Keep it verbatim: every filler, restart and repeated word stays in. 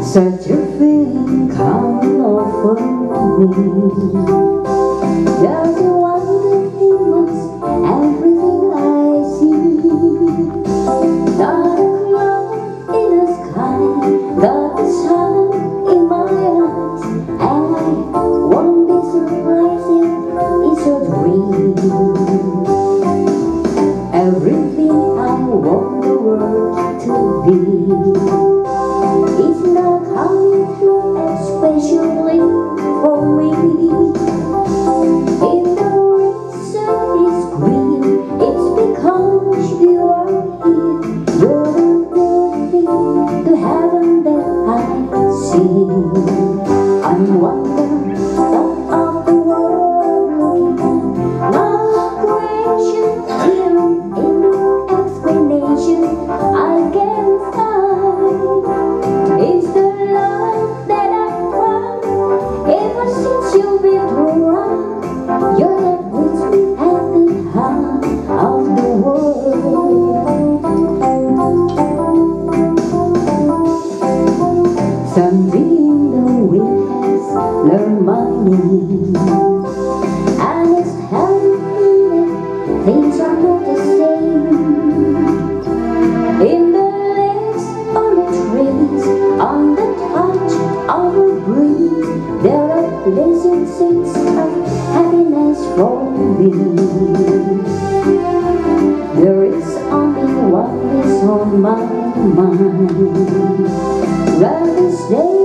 Such a feeling come over me. Does it wonder influence everything I see? Not a cloud in the sky, got the sun in my eyes, and I won't be surprised if it's a dream. Everything I want the world to be is not coming true, especially for me. If the reason is green, it's because you are here. You're the good thing to heaven that I see. I wonder what of the world looking at my creation, hearing any explanation I can find. Is the love that I found ever since you've been around? Your love puts me at the heart of the world. Something in the wind has learned my name, and it's helping me that things are not the same. In the leaves, on the trees, on the touch of a breeze, there are pleasant things of happiness for me. There is only one is on my mind. Rather stay